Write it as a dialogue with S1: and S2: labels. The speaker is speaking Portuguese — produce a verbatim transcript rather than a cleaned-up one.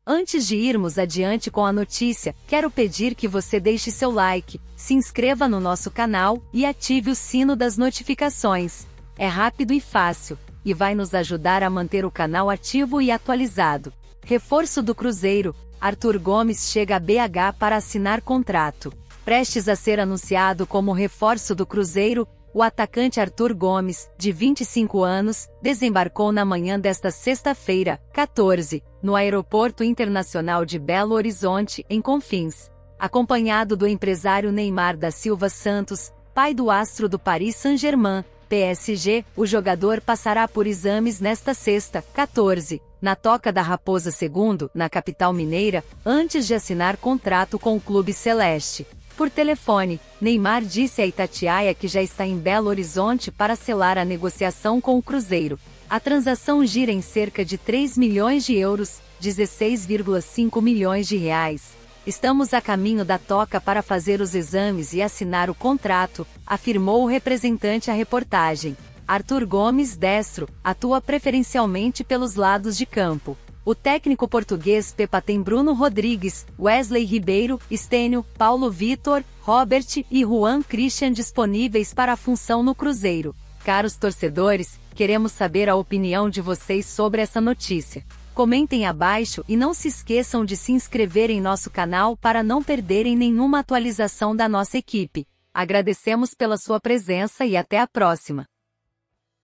S1: Antes de irmos adiante com a notícia, quero pedir que você deixe seu like, se inscreva no nosso canal e ative o sino das notificações. É rápido e fácil, e vai nos ajudar a manter o canal ativo e atualizado. Reforço do Cruzeiro: Arthur Gomes chega a B H para assinar contrato. Prestes a ser anunciado como reforço do Cruzeiro, o atacante Arthur Gomes, de vinte e cinco anos, desembarcou na manhã desta sexta-feira, quatorze, no Aeroporto Internacional de Belo Horizonte, em Confins. Acompanhado do empresário Neymar da Silva Santos, pai do astro do Paris Saint-Germain, P S G, o jogador passará por exames nesta sexta, quatorze, na Toca da Raposa segundo, na capital mineira, antes de assinar contrato com o clube celeste. Por telefone, Neymar disse a Itatiaia que já está em Belo Horizonte para selar a negociação com o Cruzeiro. A transação gira em cerca de três milhões de euros, dezesseis vírgula cinco milhões de reais. Estamos a caminho da Toca para fazer os exames e assinar o contrato, afirmou o representante à reportagem. Arthur Gomes, destro, atua preferencialmente pelos lados de campo. O técnico português Pepa tem Bruno Rodrigues, Wesley Ribeiro, Stênio, Paulo Vitor, Robert e Juan Christian disponíveis para a função no Cruzeiro. Caros torcedores, queremos saber a opinião de vocês sobre essa notícia. Comentem abaixo e não se esqueçam de se inscrever em nosso canal para não perderem nenhuma atualização da nossa equipe. Agradecemos pela sua presença e até a próxima.